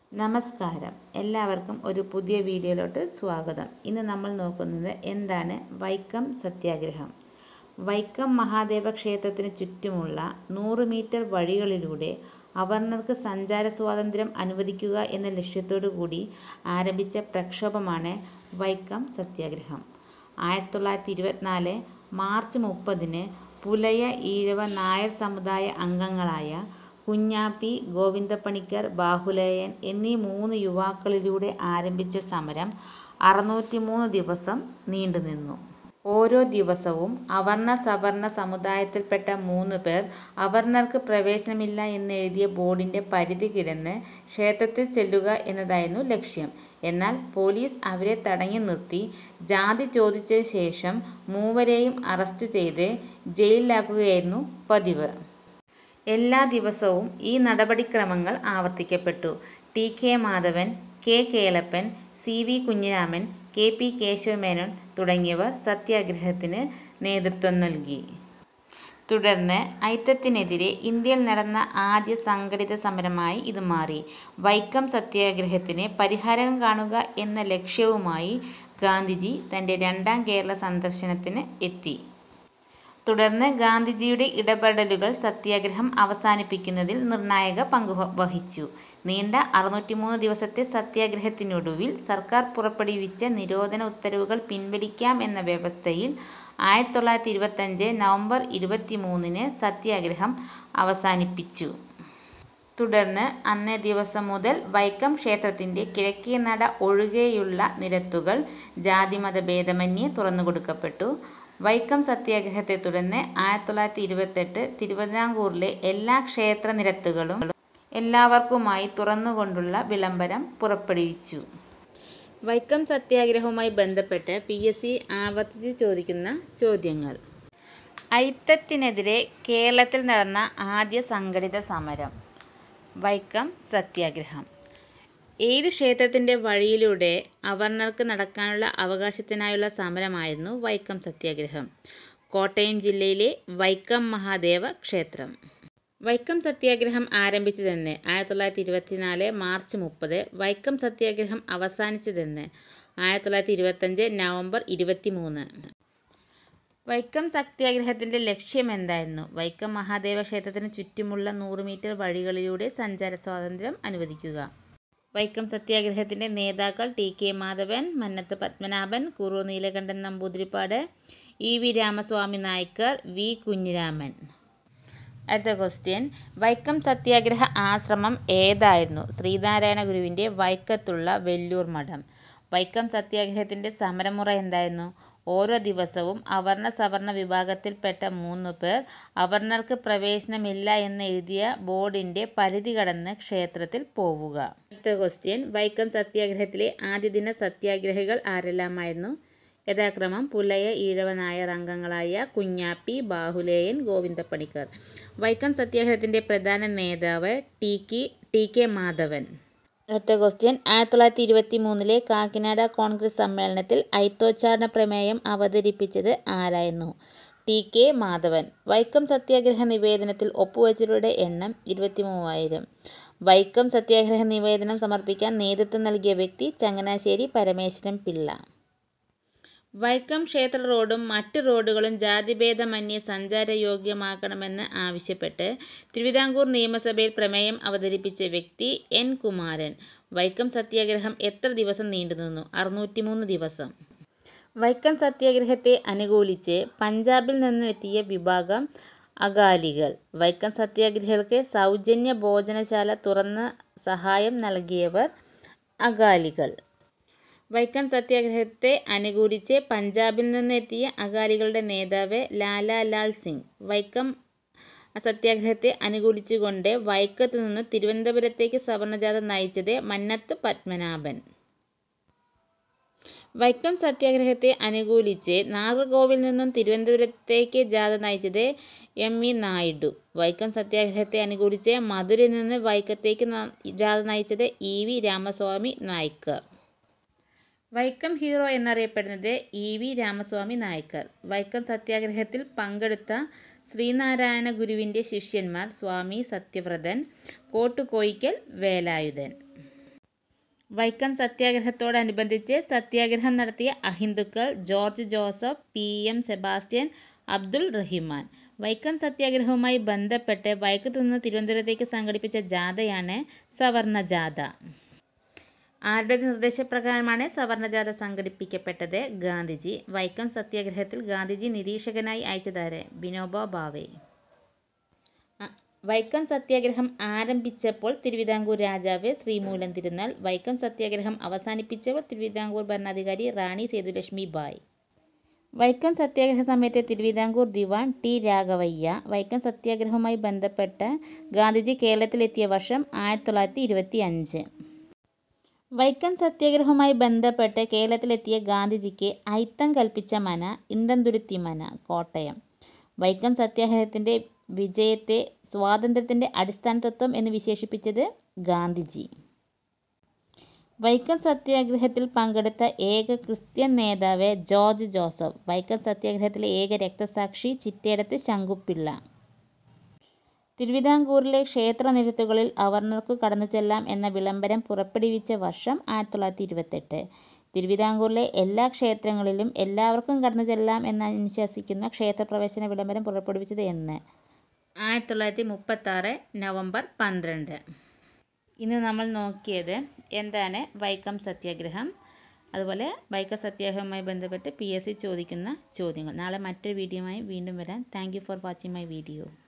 നമസ്കാരം, എല്ലാവർക്കും ഒരു പുതിയ വീഡിയോയിലോട്ട് സ്വാഗതം. ഇന്ന് നമ്മൾ നോക്കുന്നത് എന്താണ് വൈക്കം സത്യാഗ്രഹം. വൈക്കം മഹാദേവ ക്ഷേത്രത്തിന് ചുറ്റുമുള്ള 100 മീറ്റർ വഴികളിലൂടെ അവർണർക്ക് സഞ്ചാര സ്വാതന്ത്ര്യം അനുവദിക്കുക എന്ന ലക്ഷ്യത്തോടു കൂടി ആരംഭിച്ച പ്രക്ഷോഭമാണ് വൈക്കം സത്യാഗ്രഹം. 1924 മാർച്ച് 30 പുലയ ഈഴവ നായർ സമുദായ അംഗങ്ങളായ കുഞ്ഞാപ്പി, ഗോവിന്ദപ്പണിക്കർ, ബാഹുലേയൻ എന്നീ 3 യുവാക്കളിലൂടെ ആരംഭിച്ച സമരം 603 ദിവസം നീണ്ടുനിന്നു. ഓരോ ദിവസവും അവർണ സവർണ സമുദായത്തിൽപ്പെട്ട 3 പേർ അവർണർക്ക് പ്രവേശനമില്ല എന്നെഴുതിയ ബോർഡിന്റെ പരിധി കിടന്ന് ക്ഷേത്രത്തിൽ ചെല്ലുക എന്നതായിരുന്നു ലക്ഷ്യം. എന്നാൽ പോലീസ് അവരെ തടഞ്ഞു നിർത്തി ജാതി ചോദിച്ച ശേഷം 3 അറസ്റ്റ് ചെയ്ത് ജയിലിലാക്കുകയായിരുന്നു പതിവ്. എല്ലാ ദിവസവും ഈ നടപടിക്രമങ്ങൾ ആവർത്തിക്കപ്പെട്ടു. T. K. Madhavan, K. Kelappan, C. V. Kunhiraman, K. P. Kesava Menon തുടങ്ങിയവർ സത്യാഗ്രഹത്തിന് നേതൃത്വം നൽകി. തുടർന്ന് അയിത്തത്തിനെതിരെ ഇന്ത്യയിൽ നടന്ന ആദ്യ സംഘടിത സമരമായി ഇത് മാറി. വൈക്കം സത്യാഗ്രഹത്തിന് പരിഹാരം കാണുക എന്ന ലക്ഷ്യവുമായി ഗാന്ധിജി തൻ്റെ 2ാം കേരള സന്ദർശനത്തിന് എത്തി. തുടർന്ന് ഗാന്ധിജിയുടെ ഇടപെടലുകൾ സത്യാഗ്രഹം അവസാനിപ്പിക്കുന്നതിൽ നിർണായക പങ്ക് വഹിച്ചു. നീണ്ട 603 ദിവസത്തെ സത്യാഗ്രഹത്തിനൊടുവിൽ സർക്കാർ പുറപ്പെടുവിച്ച നിരോധന ഉത്തരവുകൾ പിൻവലിക്കാം എന്ന വ്യവസ്ഥയിൽ 1925 നവംബർ 23 സത്യാഗ്രഹം അവസാനിപ്പിച്ചു. തുടർന്ന് അന്നേ ദിവസം മുതൽ വൈക്കം ക്ഷേത്രത്തിൻ്റെ കിഴക്കേ നട ഒഴികെയുള്ള നിരത്തുകൾ ജാതിമത ഭേദമന്യേ തുറന്നുകൊടുക്കപ്പെട്ടു. വൈക്കം സത്യാഗ്രഹത്തെ തുടർന്ന് 1928 തിരുവിതാംകൂറിലെ എല്ലാ ക്ഷേത്ര നിരത്തുകളും എല്ലാവർക്കുമായി തുറന്നുകൊണ്ടുള്ള വിളംബരം പുറപ്പെടുവിച്ചു. വൈക്കം സത്യാഗ്രഹവുമായി ബന്ധപ്പെട്ട് PSC ആവർത്തിച്ച് ചോദിക്കുന്ന ചോദ്യങ്ങൾ. അയിത്തത്തിനെതിരെ കേരളത്തിൽ നടന്ന ആദ്യ സംഘടിത സമരം വൈക്കം സത്യാഗ്രഹം. ഏത് ക്ഷേത്രത്തിൻ്റെ വഴിയിലൂടെ അവർണർക്ക് നടക്കാനുള്ള അവകാശത്തിനായുള്ള സമരമായിരുന്നു വൈക്കം സത്യാഗ്രഹം? കോട്ടയം ജില്ലയിലെ വൈക്കം മഹാദേവ ക്ഷേത്രം. വൈക്കം സത്യാഗ്രഹം ആരംഭിച്ചതെന്ന് 1924 മാർച്ച് 30. വൈക്കം സത്യാഗ്രഹം അവസാനിച്ചതെന്ന് 1925 നവംബർ 23. വൈക്കം സത്യാഗ്രഹത്തിൻ്റെ ലക്ഷ്യം എന്തായിരുന്നു? വൈക്കം മഹാദേവ ക്ഷേത്രത്തിന് ചുറ്റുമുള്ള 100 മീറ്റർ വഴികളിലൂടെ സഞ്ചാര സ്വാതന്ത്ര്യം അനുവദിക്കുക. വൈക്കം സത്യാഗ്രഹത്തിൻ്റെ നേതാക്കൾ T. K. Madhavan, Mannath Padmanabhan, Kurur Neelakantan Namboodiripad, E. V. Ramaswamy Naicker, V. Kunhiraman. അടുത്ത ക്വസ്റ്റ്യൻ. വൈക്കം സത്യാഗ്രഹ ആശ്രമം ഏതായിരുന്നു? ശ്രീനാരായണ ഗുരുവിൻ്റെ വൈക്കത്തുള്ള വെല്ലൂർ മഠം. വൈക്കം സത്യാഗ്രഹത്തിൻ്റെ സമരമുറ എന്തായിരുന്നു? ഓരോ ദിവസവും അവർണ സവർണ വിഭാഗത്തിൽപ്പെട്ട 3 പേർ അവർണർക്ക് പ്രവേശനമില്ല എന്നെഴുതിയ ബോർഡിൻ്റെ പരിധി കടന്ന് ക്ഷേത്രത്തിൽ പോവുക. അടുത്ത ക്വസ്റ്റ്യൻ. വൈക്കം സത്യാഗ്രഹത്തിലെ ആദ്യ ദിന സത്യാഗ്രഹികൾ ആരെല്ലാമായിരുന്നു? യഥാക്രമം പുലയ ഈഴവ നായർ അംഗങ്ങളായ കുഞ്ഞാപ്പി, ബാഹുലേയൻ, ഗോവിന്ദപ്പണിക്കർ. വൈക്കം സത്യാഗ്രഹത്തിൻ്റെ പ്രധാന നേതാവ് ടി. കെ. മാധവൻ. അടുത്ത ക്വസ്റ്റ്യൻ. 1923 കാക്കിനാട കോൺഗ്രസ് സമ്മേളനത്തിൽ അയിത്തോച്ചാടന പ്രമേയം അവതരിപ്പിച്ചത് ആരായിരുന്നു? ടി. കെ. മാധവൻ. വൈക്കം സത്യാഗ്രഹ നിവേദനത്തിൽ ഒപ്പുവെച്ചവരുടെ എണ്ണം 23,000. വൈക്കം സത്യാഗ്രഹ നിവേദനം സമർപ്പിക്കാൻ നേതൃത്വം നൽകിയ വ്യക്തി ചങ്ങനാശ്ശേരി പരമേശ്വരൻ പിള്ള. വൈക്കം ക്ഷേത്ര റോഡും മറ്റ് റോഡുകളും ജാതിഭേദമന്യേ സഞ്ചാരയോഗ്യമാക്കണമെന്ന് ആവശ്യപ്പെട്ട് തിരുവിതാംകൂർ നിയമസഭയിൽ പ്രമേയം അവതരിപ്പിച്ച വ്യക്തി N. കുമാരൻ. വൈക്കം സത്യാഗ്രഹം എത്ര ദിവസം നീണ്ടുനിന്നു? 603 ദിവസം. വൈക്കം സത്യാഗ്രഹത്തെ അനുകൂലിച്ച് പഞ്ചാബിൽ നിന്നെത്തിയ വിഭാഗം അകാലികൾ. വൈക്കം സത്യാഗ്രഹികൾക്ക് സൗജന്യ ഭോജനശാല തുറന്ന സഹായം നൽകിയവർ അകാലികൾ. വൈക്കം സത്യാഗ്രഹത്തെ അനുകൂലിച്ച് പഞ്ചാബിൽ നിന്നെത്തിയ അകാലികളുടെ നേതാവ് ലാലാ ലാൽ സിംഗ്. വൈക്കം സത്യാഗ്രഹത്തെ അനുകൂലിച്ചുകൊണ്ട് വൈക്കത്തു നിന്ന് തിരുവനന്തപുരത്തേക്ക് സവർണജാഥ നയിച്ചത് മന്നത്ത് പത്മനാഭൻ. വൈക്കം സത്യാഗ്രഹത്തെ അനുകൂലിച്ച് നാഗർകോവിൽ നിന്നും തിരുവനന്തപുരത്തേക്ക് ജാഥ നയിച്ചത് M. E. നായിഡു. വൈക്കം സത്യാഗ്രഹത്തെ അനുകൂലിച്ച് മധുരയിൽ നിന്ന് വൈക്കത്തേക്ക് ജാഥ നയിച്ചത് E. V. Ramaswamy Naicker. Vaikom hero എന്നറിയപ്പെടുന്നത് ഇ. വി. രാമസ്വാമി നായ്ക്കർ. വൈക്കം സത്യാഗ്രഹത്തിൽ പങ്കെടുത്ത ശ്രീനാരായണ ഗുരുവിൻ്റെ ശിഷ്യന്മാർ സ്വാമി സത്യവ്രതൻ, കോട്ടുകോയിക്കൽ വേലായുധൻ. വൈക്കം സത്യാഗ്രഹത്തോടനുബന്ധിച്ച് സത്യാഗ്രഹം നടത്തിയ അഹിന്ദുക്കൾ ജോർജ് ജോസഫ്, PM സെബാസ്റ്റ്യൻ, അബ്ദുൾ റഹിമാൻ. വൈക്കം സത്യാഗ്രഹവുമായി ബന്ധപ്പെട്ട് വൈക്കത്തു നിന്ന് തിരുവനന്തപുരത്തേക്ക് സംഘടിപ്പിച്ച ജാഥയാണ് സവർണ ജാഥ. ആരുടെ നിർദ്ദേശപ്രകാരമാണ് സവർണ ജാഥ സംഘടിപ്പിക്കപ്പെട്ടത്? ഗാന്ധിജി. വൈക്കം സത്യാഗ്രഹത്തിൽ ഗാന്ധിജി നിരീക്ഷകനായി അയച്ചതാരെ? വിനോബ ഭാവെ. വൈക്കം സത്യാഗ്രഹം ആരംഭിച്ചപ്പോൾ തിരുവിതാംകൂർ രാജാവ് ശ്രീമൂലം തിരുനാൾ. വൈക്കം സത്യാഗ്രഹം അവസാനിപ്പിച്ചപ്പോൾ തിരുവിതാംകൂർ ഭരണാധികാരി റാണി സേതുലക്ഷ്മി ബായ്. വൈക്കം സത്യാഗ്രഹ സമയത്തെ തിരുവിതാംകൂർ ദിവാൻ T. രാഘവയ്യ. വൈക്കം സത്യാഗ്രഹവുമായി ബന്ധപ്പെട്ട് ഗാന്ധിജി കേരളത്തിലെത്തിയ വർഷം 1925. വൈക്കം സത്യാഗ്രഹവുമായി ബന്ധപ്പെട്ട് കേരളത്തിലെത്തിയ ഗാന്ധിജിക്ക് അയിത്തം കൽപ്പിച്ച മന ഇണ്ടന്തുരുത്തി മന, കോട്ടയം. വൈക്കം സത്യാഗ്രഹത്തിൻ്റെ വിജയത്തെ സ്വാതന്ത്ര്യത്തിൻ്റെ അടിസ്ഥാന തത്വം എന്ന് വിശേഷിപ്പിച്ചത് ഗാന്ധിജി. വൈക്കം സത്യാഗ്രഹത്തിൽ പങ്കെടുത്ത ഏക ക്രിസ്ത്യൻ നേതാവ് ജോർജ് ജോസഫ്. വൈക്കം സത്യാഗ്രഹത്തിലെ ഏക രക്തസാക്ഷി ചിറ്റേടത്ത് ശങ്കുപിള്ള. തിരുവിതാംകൂറിലെ ക്ഷേത്രനിരത്തുകളിൽ അവർണർക്കു കടന്നുചെല്ലാം എന്ന വിളംബരം പുറപ്പെടുവിച്ച വർഷം 1928. തിരുവിതാംകൂറിലെ എല്ലാ ക്ഷേത്രങ്ങളിലും എല്ലാവർക്കും കടന്നുചെല്ലാം എന്നനുശാസിക്കുന്ന ക്ഷേത്രപ്രവേശന വിളംബരം പുറപ്പെടുവിച്ചത് എന്ന്? 1936 നവംബർ 12. ഇന്ന് നമ്മൾ നോക്കിയത് എന്താണ് വൈക്കം സത്യാഗ്രഹം, അതുപോലെ വൈക്കം സത്യാഗ്രഹവുമായി ബന്ധപ്പെട്ട് PSC ചോദിക്കുന്ന ചോദ്യങ്ങൾ. നാളെ മറ്റൊരു വീഡിയോയുമായി വീണ്ടും വരാം. Thank you for watching my video.